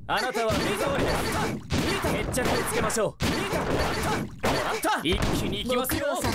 あなたは目障りです。決着をつけましょう。一気に行きますよ。